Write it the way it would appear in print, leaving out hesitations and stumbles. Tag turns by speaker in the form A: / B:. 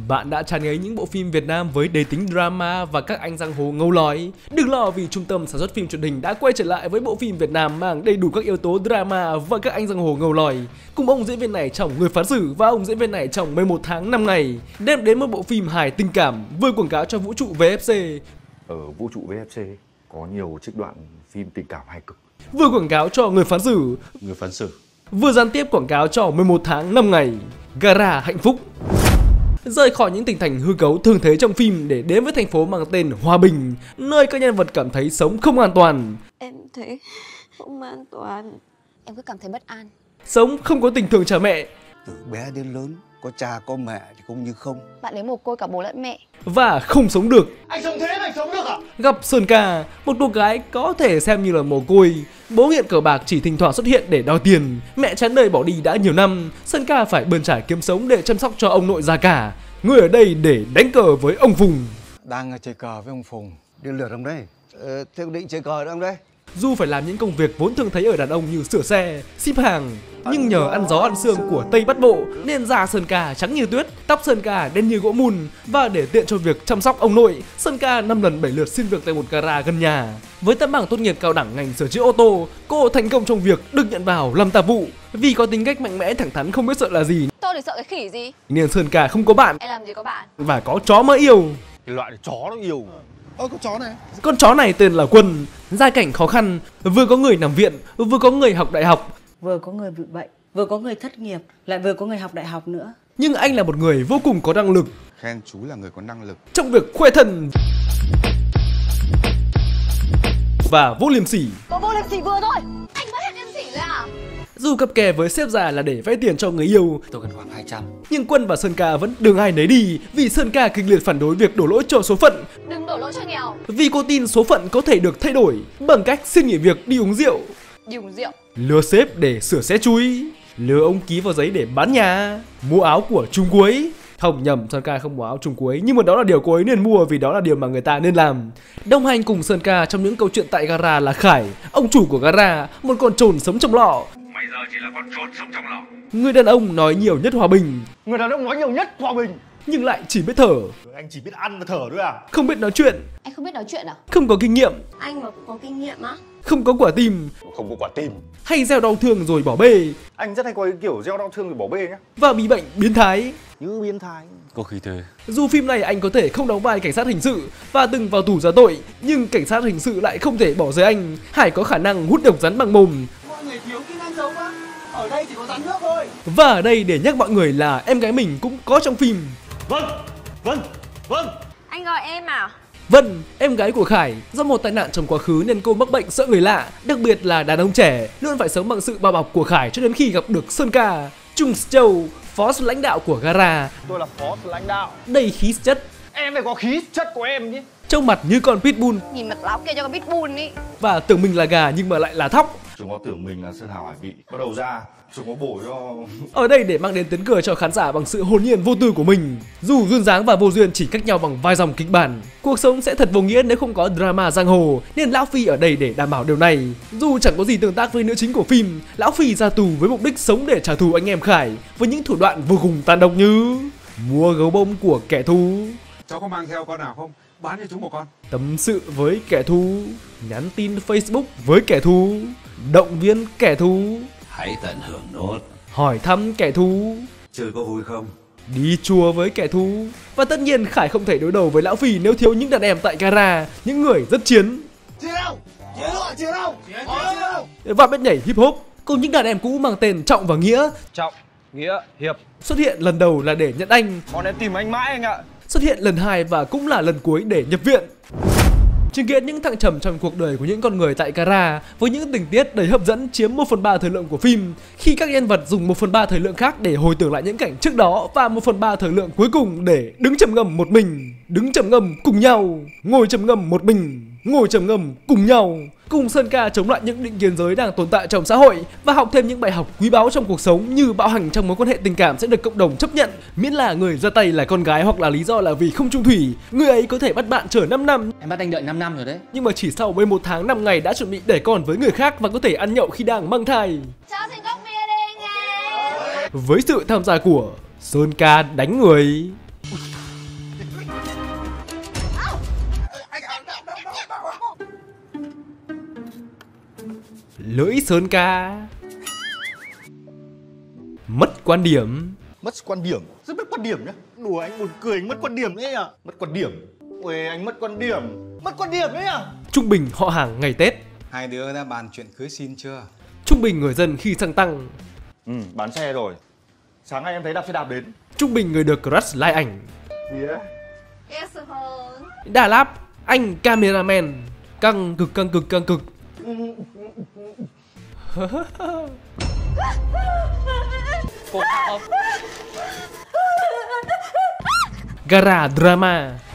A: Bạn đã chán ngấy những bộ phim Việt Nam với đề tính drama và các anh giang hồ ngầu lói? Đừng lo vì trung tâm sản xuất phim truyền hình đã quay trở lại với bộ phim Việt Nam mang đầy đủ các yếu tố drama và các anh giang hồ ngầu lói. Cùng ông diễn viên này trong Người Phán Xử và ông diễn viên này trong 11 tháng 5 ngày đem đến một bộ phim hài tình cảm vừa quảng cáo cho vũ trụ VFC.
B: Ở vũ trụ VFC có nhiều trích đoạn phim tình cảm hài cực.
A: Vừa quảng cáo cho Người Phán Xử, vừa gián tiếp quảng cáo cho 11 tháng 5 ngày. Gara hạnh phúc. Rời khỏi những tỉnh thành hư cấu thường thấy trong phim để đến với thành phố mang tên Hòa Bình, nơi các nhân vật cảm thấy sống không an toàn.
C: Em thấy không an toàn.
D: Em cứ cảm thấy bất an.
A: Sống không có tình thương cha mẹ.
E: Từ bé đến lớn, có cha có mẹ thì cũng như không.
D: Bạn ấy mồ côi cả bố lẫn mẹ.
A: Và không sống được.
F: Anh sống thế mà anh sống được à?
A: Gặp Sơn Ca, một cô gái có thể xem như là mồ côi. Bố nghiện cờ bạc chỉ thỉnh thoảng xuất hiện để đòi tiền. Mẹ chán đời bỏ đi đã nhiều năm. Sơn Ca phải bươn trải kiếm sống để chăm sóc cho ông nội già cả. Người ở đây để đánh cờ với ông Phùng.
E: Đang chơi cờ với ông Phùng. Đi lượt ông đây. Thế định chơi cờ đâu ông đây?
A: Dù phải làm những công việc vốn thường thấy ở đàn ông như sửa xe, ship hàng, nhưng nhờ ăn gió ăn sương của Tây Bắc Bộ nên da Sơn Ca trắng như tuyết, tóc Sơn Ca đen như gỗ mùn. Và để tiện cho việc chăm sóc ông nội, Sơn Ca 5 lần 7 lượt xin việc tại một gara gần nhà. Với tấm bằng tốt nghiệp cao đẳng ngành sửa chữa ô tô, cô thành công trong việc được nhận vào làm tạp vụ. Vì có tính cách mạnh mẽ thẳng thắn không biết sợ là gì,
D: Tôi thì sợ cái khỉ gì?
A: nên Sơn Ca không có bạn.
D: Em làm gì có bạn?
A: Và có chó mới yêu.
F: Cái loại chó nó yêu.
E: Con chó này.
A: Con chó này tên là Quân. Gia cảnh khó khăn, vừa có người nằm viện, vừa có người học đại học,
G: vừa có người bị bệnh, vừa có người thất nghiệp, lại vừa có người học đại học nữa.
A: nhưng anh là một người vô cùng có năng lực.
E: Khen chú là người có năng lực
A: Trong việc khoe thân và vô liêm sỉ.
D: Có vô liêm sỉ vừa thôi. Anh mới hết liêm sỉ rồi à?
A: Dù cặp kè với sếp già là để vay tiền cho người yêu,
E: tôi cần khoảng 200.
A: nhưng Quân và Sơn Ca vẫn đường ai nấy đi vì Sơn Ca kịch liệt phản đối việc đổ lỗi cho số phận.
D: Đừng đổ lỗi cho nghèo.
A: Vì cô tin số phận có thể được thay đổi bằng cách xin nghỉ việc đi uống rượu,
D: Đi uống rượu.
A: lừa sếp để sửa xe chui, lừa ông ký vào giấy để bán nhà, mua áo của Trung Cuối. Không nhầm, Sơn Ca không mua áo Trung Cuối, nhưng mà đó là điều cô ấy nên mua vì đó là điều mà người ta nên làm. Đồng hành cùng Sơn Ca trong những câu chuyện tại gara là Khải, ông chủ của gara, một con trồn sống trong lọ.
F: Mày giờ chỉ là con trồn sống trong lọ.
A: Người đàn ông nói nhiều nhất Hòa Bình,
F: Người đàn ông nói nhiều nhất Hòa Bình.
A: nhưng lại chỉ biết thở,
F: Anh chỉ biết ăn và thở thôi à?
A: không biết nói chuyện,
D: Anh không biết nói chuyện à?
A: không có kinh nghiệm,
C: Anh mà cũng có kinh nghiệm á.
A: không có quả tim,
F: Không có quả tim.
A: hay gieo đau thương rồi bỏ bê,
F: Anh rất hay có cái kiểu gieo đau thương rồi bỏ bê nhá.
A: và bị bệnh biến thái.
F: Như biến thái.
E: Có khi thế.
A: Dù phim này anh có thể không đóng vai cảnh sát hình sự và từng vào tù ra tội, nhưng cảnh sát hình sự lại không thể bỏ rơi anh. Hải có khả năng hút độc rắn bằng mồm.
F: Mọi người thiếu kỹ năng sống á. Ở đây chỉ có rắn nước thôi.
A: Và ở đây để nhắc mọi người là em gái mình cũng có trong phim.
F: Vâng.
C: Anh gọi em à?
A: Vân, em gái của Khải, do một tai nạn trong quá khứ nên cô mắc bệnh sợ người lạ, đặc biệt là đàn ông trẻ, luôn phải sống bằng sự bao bọc của Khải cho đến khi gặp được Sơn Ca, Trung Châu, phó lãnh đạo của gara,
F: Tôi là phó lãnh đạo.
A: đầy khí chất,
F: Em phải có khí chất của em chứ.
A: trông mặt như con pitbull
D: Nhìn mặt láo kia cho con pitbull ý.
A: và tưởng mình là gà nhưng mà lại là thóc.
B: Chúng có tưởng mình là Sơn Hào Hải Vị. Bắt đầu ra, chúng có bổ cho...
A: Ở đây để mang đến tiếng cười cho khán giả bằng sự hồn nhiên vô tư của mình. Dù duyên dáng và vô duyên chỉ cách nhau bằng vài dòng kịch bản, cuộc sống sẽ thật vô nghĩa nếu không có drama giang hồ, nên Lão Phi ở đây để đảm bảo điều này. Dù chẳng có gì tương tác với nữ chính của phim, Lão Phi ra tù với mục đích sống để trả thù anh em Khải với những thủ đoạn vô cùng tàn độc như mua gấu bông của kẻ thù,
H: Cháu có mang theo con nào không? Bán cho chúng một con.
A: tâm sự với kẻ thù, nhắn tin Facebook với kẻ thù, động viên kẻ thù,
H: Hãy tận hưởng nốt.
A: hỏi thăm kẻ thù,
H: Chơi có vui không?
A: đi chùa với kẻ thù. Và tất nhiên Khải không thể đối đầu với Lão Phi nếu thiếu những đàn em tại gara, những người rất chiến và biết nhảy hip hop, cùng những đàn em cũ mang tên Trọng và Nghĩa.
F: Trọng, Nghĩa, Hiệp.
A: Xuất hiện lần đầu là để nhận anh,
F: Bọn em tìm anh mãi anh ạ.
A: xuất hiện lần 2 và cũng là lần cuối để nhập viện. Chứng kiến những thăng trầm trong cuộc đời của những con người tại gara với những tình tiết đầy hấp dẫn chiếm 1/3 thời lượng của phim, khi các nhân vật dùng 1/3 thời lượng khác để hồi tưởng lại những cảnh trước đó và 1/3 thời lượng cuối cùng để đứng trầm ngâm một mình, đứng trầm ngâm cùng nhau, ngồi trầm ngâm một mình, ngồi trầm ngâm cùng nhau, cùng Sơn Ca chống lại những định kiến giới đang tồn tại trong xã hội và học thêm những bài học quý báu trong cuộc sống như bạo hành trong mối quan hệ tình cảm sẽ được cộng đồng chấp nhận, miễn là người ra tay là con gái hoặc là lý do là vì không chung thủy, người ấy có thể bắt bạn chờ 5 năm.
G: Em bắt anh đợi 5 năm rồi đấy.
A: Nhưng mà chỉ sau 11 tháng 5 ngày đã chuẩn bị đẻ con với người khác và có thể ăn nhậu khi đang mang thai.
D: Cho xin cốc bia đi nghe.
A: Với sự tham gia của Sơn Ca đánh người, Lưỡi sơn ca. Mất quan điểm.
F: Mất quan điểm? Rất mất quan điểm nhá. Đùa anh buồn cười, anh mất quan điểm đấy à? Mất quan điểm? Ôi anh mất quan điểm. Mất quan điểm đấy à?
A: Trung bình họ hàng ngày Tết.
I: Hai đứa đã bàn chuyện cưới xin chưa?
A: Trung bình người dân khi xăng tăng.
B: Bán xe rồi. Sáng nay em thấy đạp xe đạp đến.
A: Trung bình người được crush like ảnh.
B: Yeah.
A: Đà Lạt, anh cameraman. Căng cực căng cực căng cực. Gara drama.